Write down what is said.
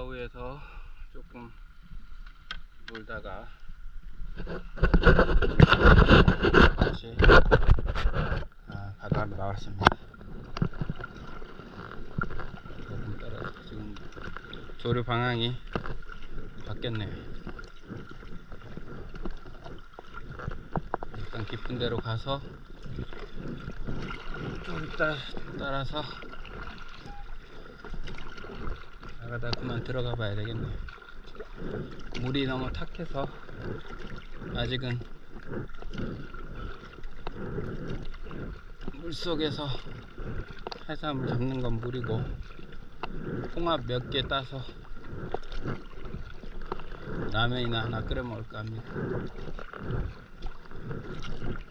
좌우에서 조금 놀다가 다시 바다로 나왔습니다. 조금 떨어져 지금 조류 방향이 바뀌었네요. 일단 깊은 데로 가서 좀 따라서 나가다 그만 들어가 봐야 되겠네요. 물이 너무 탁해서 아직은 물속에서 해삼을 잡는 건 무리고 홍합 몇 개 따서 라면이나 하나 끓여 먹을까 합니다.